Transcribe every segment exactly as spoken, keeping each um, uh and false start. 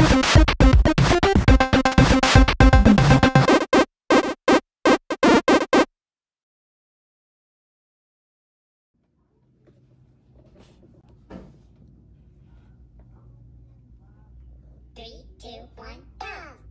Three, two, one, go!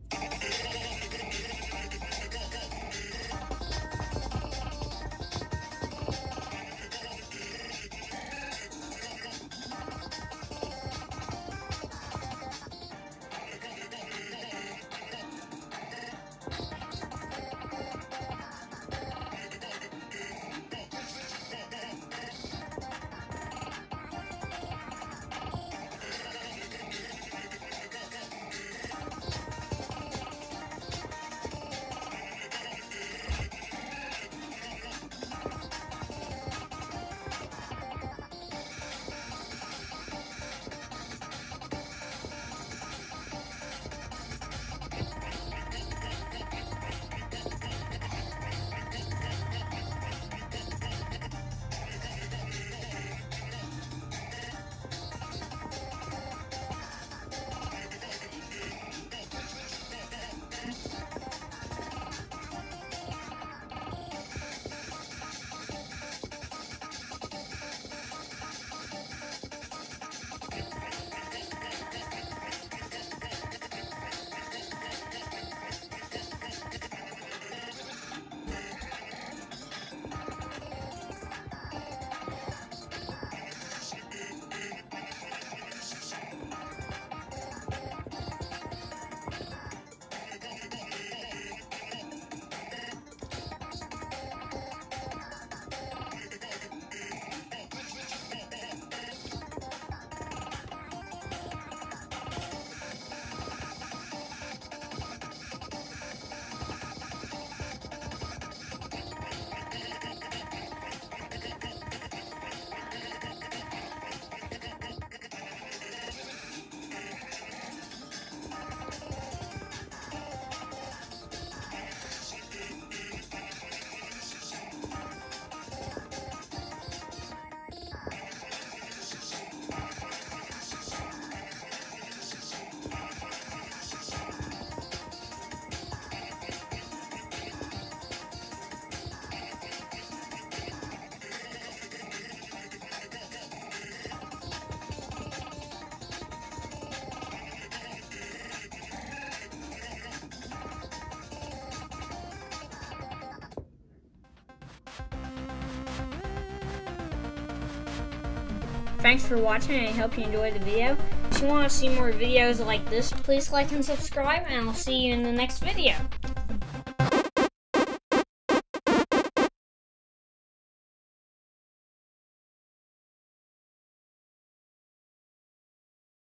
Thanks for watching, and I hope you enjoyed the video. If you want to see more videos like this, please like and subscribe, and I'll see you in the next video.